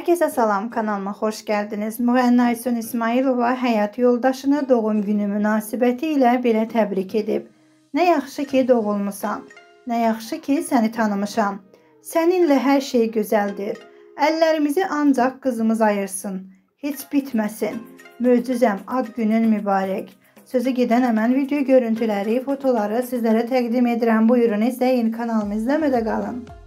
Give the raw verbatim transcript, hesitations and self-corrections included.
Herkese salam, kanalıma xoş gəldiniz. Müğənni Aysun İsmailova həyat yoldaşını doğum günü münasibəti ilə belə təbrik edib. Nə yaxşı ki doğulmusan, nə yaxşı ki səni tanımışam. Səninlə hər şey gözəldir. Əllərimizi ancaq qızımız ayırsın. Heç bitməsin. Möcüzəm, ad günün mübarək. Sözü gedən həmən video görüntüləri, fotoları sizlərə təqdim edirəm. Buyurun izləyin, kanalımı izləmədə qalın.